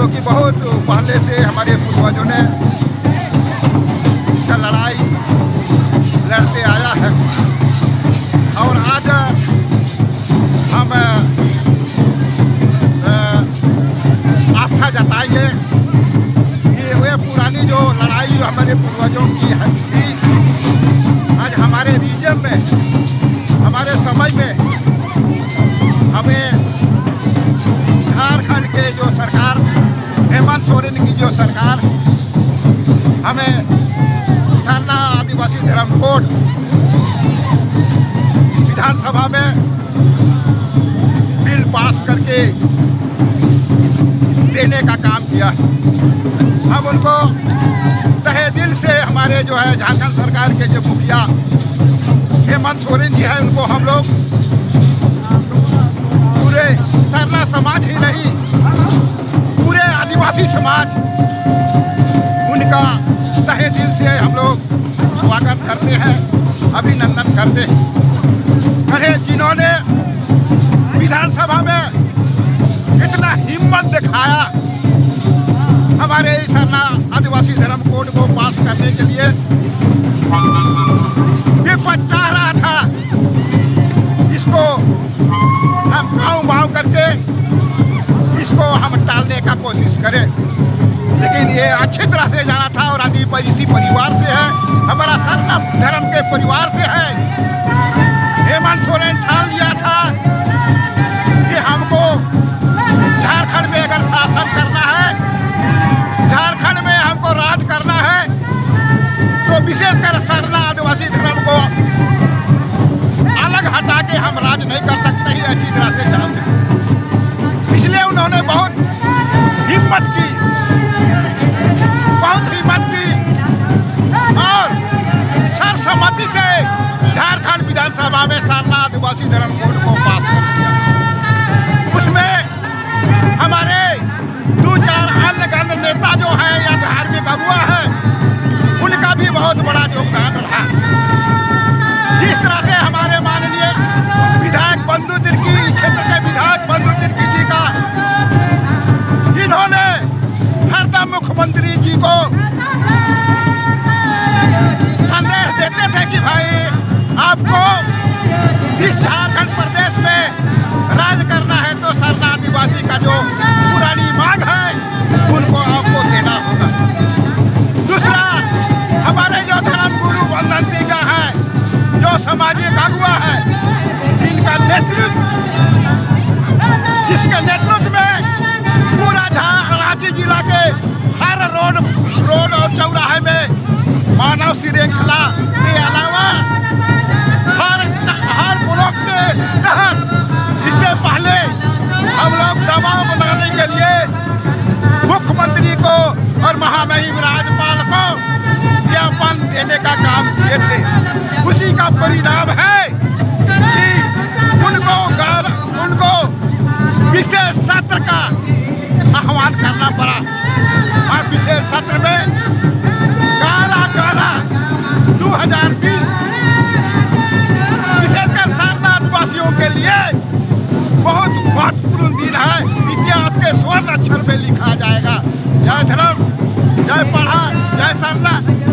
जो कि बहुत पहले से हमारे पूर्वजों ने इसका लड़ाई लड़ते आया है। और आज हम आस्था जताएंगे कि वे पुरानी जो लड़ाई हमारे पूर्वजों की थी, आज हमारे रीजन में, हमारे समय में हमें झारखंड के जो सरकार, हेमंत सोरेन की जो सरकार, हमें सरना आदिवासी धर्म कोड विधानसभा में बिल पास करके देने का काम किया। हम उनको तहे दिल से, हमारे जो है झारखंड सरकार के जो मुखिया हेमंत सोरेन जी हैं, उनको हम लोग पूरे सरना समाज ही नहीं, पूरे आदिवासी समाज उनका तहे दिल से हम लोग स्वागत करते हैं, अभिनंदन करते हैं। अरे जिन्होंने विधानसभा में इतना हिम्मत दिखाया हमारे सरना आदिवासी धर्म कोड को पास करने के लिए, विपक्ष चाह रहा था इसको हम गाँव करके इसको हम टालने का कोशिश करें, लेकिन ये अच्छी तरह से जाना था और आदिवासी परिवार से है, हमारा सरना धर्म के परिवार से है। हेमंत सोरेन ठान लिया था कि हमको झारखंड में अगर शासन करना है, झारखंड में हमको राज करना है, तो विशेषकर सरना आदिवासी धर्म को अलग हटा के हम राज नहीं कर सकते ही, अच्छी तरह से जानते। इसलिए उन्होंने बहुत हिम्मत की और सर्वसम्मति से झारखंड विधानसभा में सरना आदिवासी धर्म कोड को पास कर दिया। उसमें हमारे 2-4 अन्य गण्य नेता जो हैं या धार्मिक अगुआ हैं, उनका भी बहुत बड़ा योगदान रहा। जिस तरह से हमारे माननीय विधायक बंधु तिर्की, क्षेत्र के विधायक बंधु तिर्की जी का, जिन्होंने हरदम मुख्यमंत्री जी को संदेश देते थे कि भाई आपको इस झारखंड प्रदेश में राज करना है तो सरना आदिवासी का जो पुरानी मांग है उनको आपको देना होगा। दूसरा, हमारे जो धर्म गुरु वंदनती का है, जो सामाजिक अगुआ है, जिनका नेतृत्व, जिसके नेतृत्व में पूरा रांची जिला के हर रोड और चौराहे में मानव श्रृंखला के अलावा हर ब्लॉक के तहत, इससे पहले हम लोग दबाव बनाने के लिए मुख्यमंत्री को और महामहिम राज्यपाल को ज्ञापन देने का काम किए थे। उसी का परिणाम है कि उनको विशेष सत्र का आह्वान करना पड़ा और विशेष सत्र में 11/11/2020 विशेषकर सरना आदिवासियों के लिए बहुत महत्वपूर्ण दिन है। इतिहास के स्वर्ण अक्षर में लिखा जाएगा। जय धर्म, जय पढ़ा, जय सरना।